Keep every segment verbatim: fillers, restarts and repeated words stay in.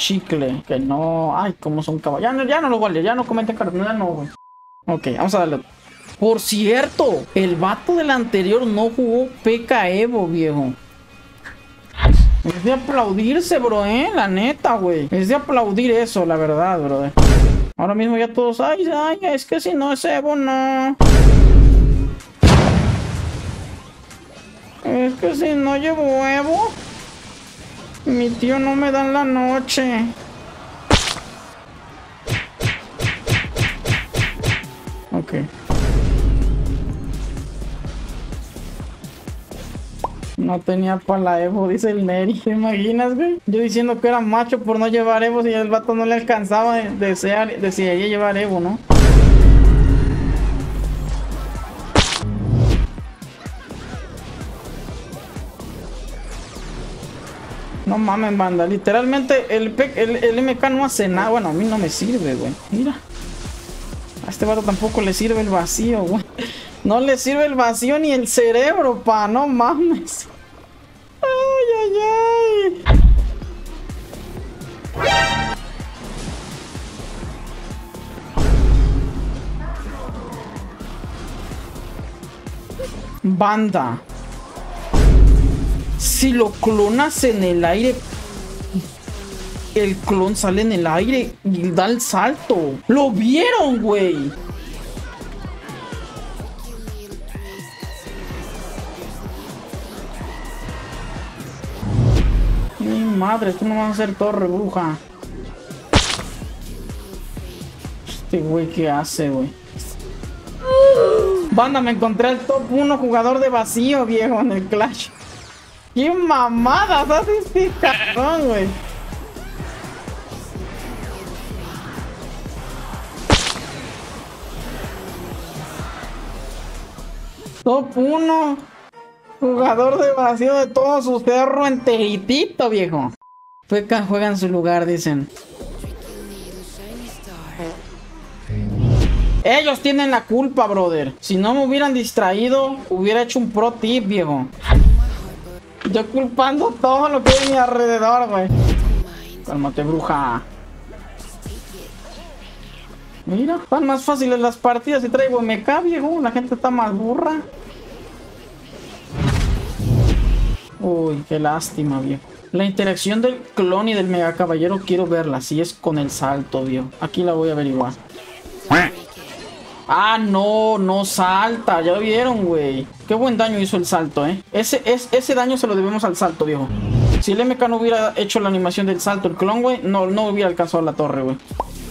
chicle. Que no. Ay, cómo son caballos. Ya no, ya no lo vale. Ya no comenten cartas. Ya no, güey. Ok, vamos a darle. Por cierto, el vato del anterior no jugó P K Evo, viejo. Es de aplaudirse, bro, eh. La neta, güey. Es de aplaudir eso, la verdad, bro. Ahora mismo ya todos. Ay, ay, es que si no es Evo, no. Es que si no llevo Evo, mi tío no me da en la noche. Ok. No tenía para la Evo, dice el Neri. ¿Te imaginas, güey? Yo diciendo que era macho por no llevar Evo, y el vato no le alcanzaba, desear, desearía llevar Evo, ¿no? No mames, banda. Literalmente el, el, el M K no hace nada. Bueno, a mí no me sirve, güey. Mira. A este vato tampoco le sirve el vacío, güey. No le sirve el vacío ni el cerebro, pa. No mames. Ay, ay, ay. Banda. Si lo clonas en el aire, el clon sale en el aire y da el salto. ¿Lo vieron, güey? Mi madre, esto no va a ser torre, bruja. Este güey, ¿qué hace, güey? Banda, me encontré al top uno jugador de vacío, viejo, en el Clash. ¡Qué mamadas hace este cabrón, güey! Top uno jugador de vacío de todo su cerro enteritito, viejo. Peca juega en su lugar, dicen. Ellos tienen la culpa, brother. Si no me hubieran distraído, hubiera hecho un pro tip, viejo. Yo culpando todo lo que hay a mi alrededor, güey. Cálmate, bruja. Mira, van más fáciles las partidas si traigo M K, viejo. La gente está más burra. Uy, qué lástima, viejo. La interacción del clon y del mega caballero quiero verla. Si es con el salto, viejo. Aquí la voy a averiguar. Ah, no, no salta. Ya lo vieron, güey. Qué buen daño hizo el salto, eh. Ese, es, ese daño se lo debemos al salto, viejo. Si el M K no hubiera hecho la animación del salto, el clon, güey, no, no hubiera alcanzado la torre, güey.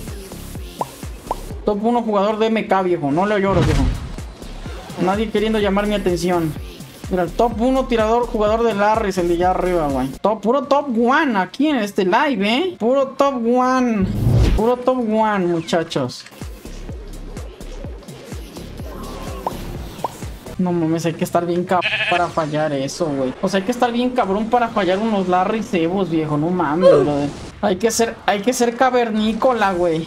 Top uno jugador de M K, viejo. No le lloro, viejo. Nadie queriendo llamar mi atención. Mira, el top uno tirador jugador de Larry, el de allá arriba, güey. Top, puro top one aquí en este live, eh. Puro top one. Puro top one, muchachos. No mames, hay que estar bien cabrón para fallar eso, güey. O sea, hay que estar bien cabrón para fallar unos Larry cebos, viejo. No mames, brother. Hay que ser, hay que ser cavernícola, güey.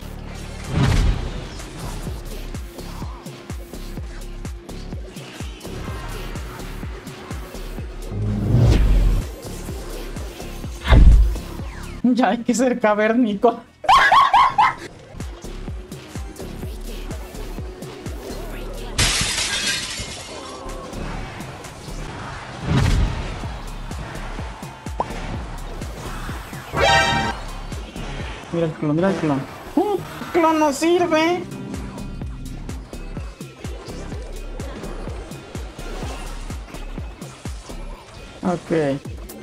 Ya hay que ser cavernícola. Mira el clon, mira el clon. ¡Uh! El clon no sirve. Ok.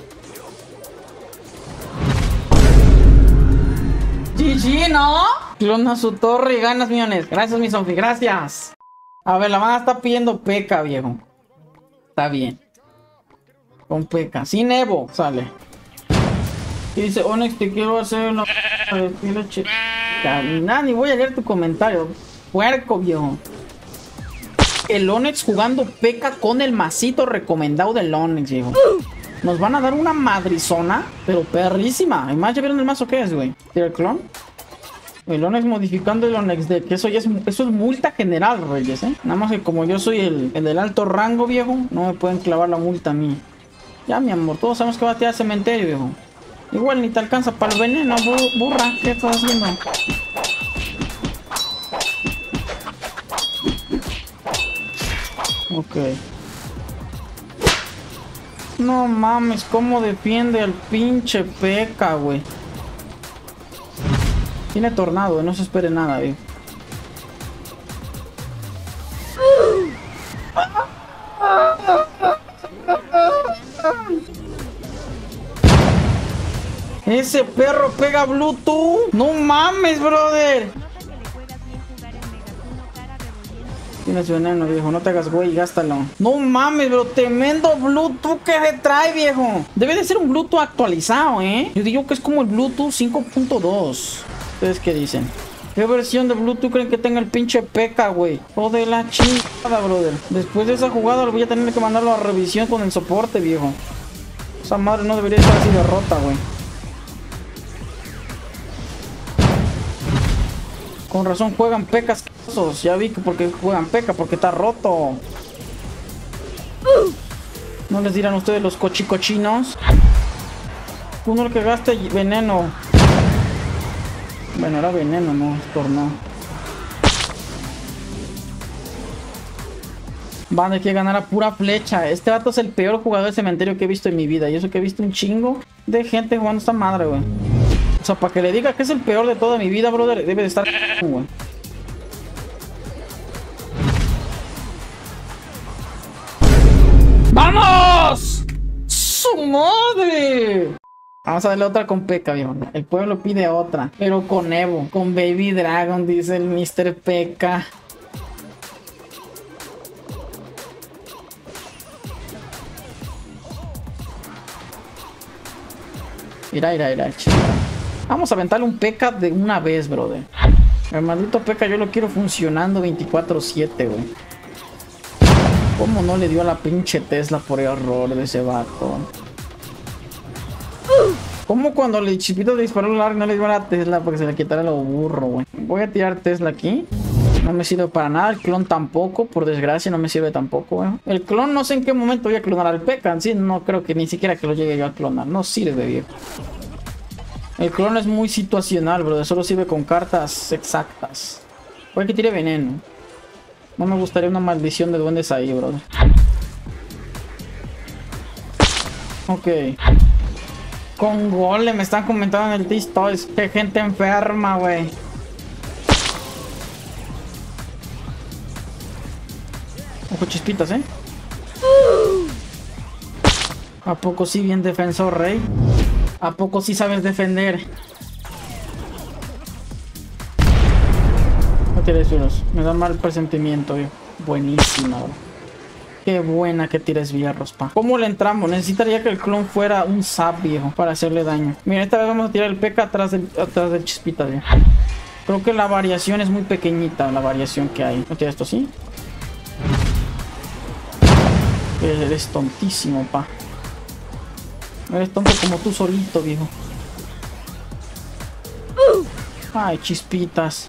G G, ¿no? Clona su torre y ganas millones. Gracias, mi Sofi, gracias. A ver, la banda está pidiendo P K, viejo. Está bien. Con P K. Sin Evo, sale. Y dice, Onyx, te quiero hacer una... Nada, ni voy a leer tu comentario. Puerco, viejo. El Onyx jugando P K con el masito recomendado del Onyx, viejo. Nos van a dar una madrizona, pero perrísima. Además, ¿ya vieron el mazo que es, güey? ¿Tira el clon? El Onyx modificando el Onyx deck. Eso ya es, eso es multa general, reyes, ¿eh? Nada más que como yo soy el, el del alto rango, viejo, no me pueden clavar la multa a mí. Ya, mi amor, todos sabemos que va a tirar cementerio, viejo. Igual ni te alcanza para el veneno, bu burra. ¿Qué estás haciendo? Ok. No mames, cómo defiende el pinche P.E.K.K.A, güey. Tiene tornado, no se espere nada, güey. Ese perro pega Bluetooth. No mames, brother. Tienes veneno, viejo. No te hagas güey, gástalo. No mames, bro. Tremendo Bluetooth que se trae, viejo. Debe de ser un Bluetooth actualizado, ¿eh? Yo digo que es como el Bluetooth cinco punto dos. ¿Ustedes qué dicen? ¿Qué versión de Bluetooth creen que tenga el pinche P.E.K.K.A, güey? Oh, de la chingada, brother. Después de esa jugada lo voy a tener que mandarlo a revisión con el soporte, viejo. Esa madre no debería estar así de rota, güey. Con razón juegan pecas. Ya vi que porque juegan peca, porque está roto. ¿No les dirán ustedes los cochicochinos? Uno el que gaste veneno. Bueno, era veneno, no, tornado. Van a que ganar a pura flecha. Este vato es el peor jugador de cementerio que he visto en mi vida. Y eso que he visto un chingo de gente jugando esta madre, güey. O sea, para que le diga que es el peor de toda mi vida, brother, debe de estar... güey. ¡Vamos! ¡Su madre! Vamos a darle otra con P.E.K.K.A, viejo. El pueblo pide otra, pero con Evo, con Baby Dragon, dice el mister P.E.K.K.A. Mira, mira, mira, chica. Vamos a aventarle un P.E.K.K.A de una vez, brother. El maldito P.E.K.K.A yo lo quiero funcionando veinticuatro siete, güey. ¿Cómo no le dio a la pinche Tesla por error de ese vato? ¿Cómo cuando el Chipito le disparó el largo no le dio a la Tesla porque se le quitara lo burro, güey? Voy a tirar Tesla aquí. No me sirve para nada. El clon tampoco. Por desgracia no me sirve tampoco, güey. El clon no sé en qué momento voy a clonar al P.E.K.K.A. Sí, no creo que ni siquiera que lo llegue yo a clonar. No sirve, viejo. El clon es muy situacional, bro. Solo sirve con cartas exactas. Puede que tire veneno. No me gustaría una maldición de duendes ahí, bro. Ok. Con Golem me están comentando en el T-Toys. Qué gente enferma, güey. Ojo, chispitas, ¿eh? ¿A poco sí bien defensor, rey? ¿A poco sí sabes defender? No tires fierros. Me da mal presentimiento, yo. Buenísima, bro. Qué buena que tires fierros, pa. ¿Cómo le entramos? Necesitaría que el clon fuera un zap, viejo, para hacerle daño. Mira, esta vez vamos a tirar el P.E.K.K.A atrás del, atrás del chispita, viejo. Creo que la variación es muy pequeñita, la variación que hay. ¿No tira esto así? Eres tontísimo, pa. Eres tonto como tú solito, viejo. Ay, chispitas.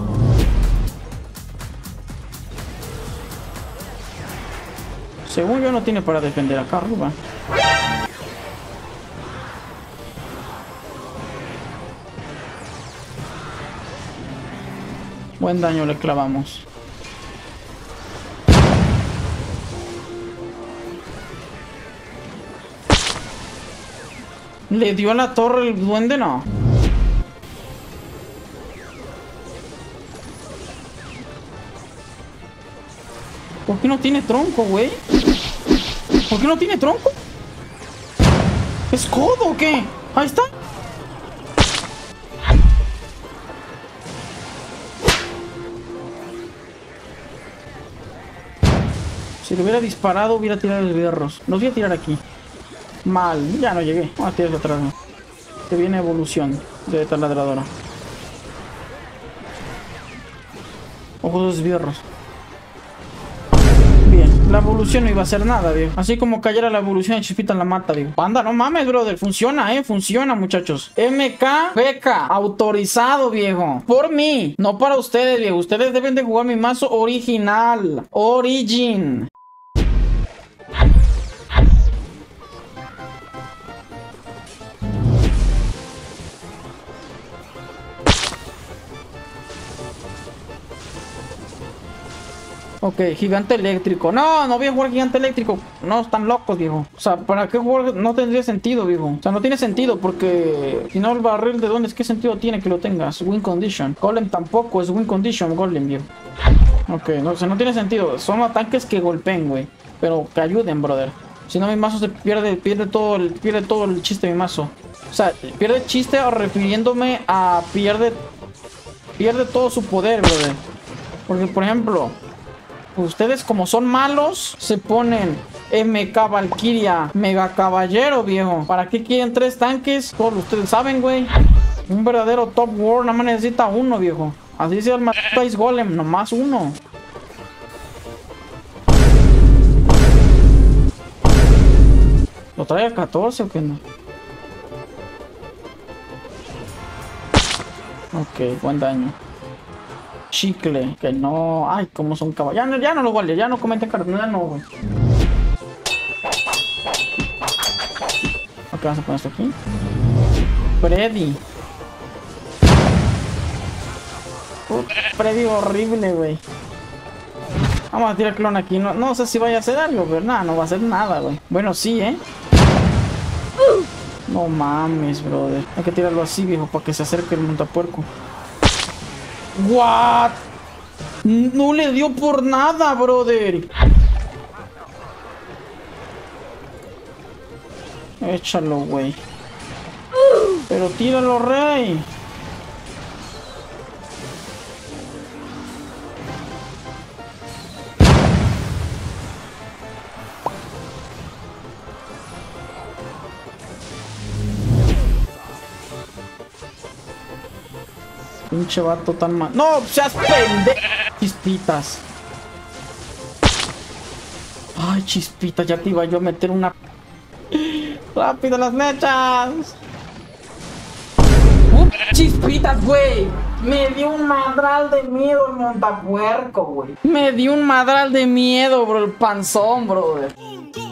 Según yo no tiene para defender acá arriba. Buen daño le clavamos. ¿Le dio a la torre el duende? No. ¿Por qué no tiene tronco, güey? ¿Por qué no tiene tronco? ¿Es codo o qué? Ahí está. Si le hubiera disparado, hubiera tirado los hierros. Los voy a tirar aquí. Mal, ya no llegué. Vamos a tirarlo atrás. Que viene evolución de taladradora. Ojos de hierros. Bien, la evolución no iba a hacer nada, viejo. Así como cayera la evolución, el Chispita la mata, viejo. Panda, no mames, brother. Funciona, eh. Funciona, muchachos. M K P E K K A. Autorizado, viejo. Por mí. No para ustedes, viejo. Ustedes deben de jugar mi mazo original. Origin. Ok, gigante eléctrico. No, no voy a jugar gigante eléctrico. No, están locos, viejo. O sea, ¿para qué jugar? No tendría sentido, viejo. O sea, no tiene sentido porque si no el barril de dones, ¿qué sentido tiene que lo tengas? Win condition. Golem tampoco es win condition, Golem, viejo. Ok, no, o sea, no tiene sentido. Son ataques que golpeen, güey. Pero que ayuden, brother. Si no, mi mazo se pierde, pierde todo el, pierde todo el chiste de mi mazo. O sea, pierde chiste refiriéndome a pierde, pierde todo su poder, brother. Porque, por ejemplo, ustedes como son malos, se ponen M K Valkyria, Mega Caballero, viejo. ¿Para qué quieren tres tanques? Todos ustedes saben, güey. Un verdadero Top War nada más necesita uno, viejo. Así sea el Ice Golem, nomás uno. ¿Lo trae a catorce o qué no? Ok, buen daño. Chicle, que no. Ay, como son caballos. Ya no, ya no lo vale, ya no comenten cartas, ya no, güey. Ok, vamos a poner esto aquí. Freddy. Uh, Freddy horrible, güey. Vamos a tirar clon aquí. No, no sé si vaya a hacer algo, pero nada, no va a hacer nada, güey. Bueno, sí, ¿eh? No mames, brother. Hay que tirarlo así, viejo, para que se acerque el montapuerco. What? No le dio por nada, brother. Échalo, güey. Pero tíralo, rey. Pinche vato tan mal. ¡No! ¡Seas pendejo! Chispitas. Ay, chispitas. Ya te iba yo a meter una... ¡Rápido las flechas! ¡Uh, chispitas, güey! Me dio un madral de miedo el montapuerco, güey. Me dio un madral de miedo, bro. El panzón, brother.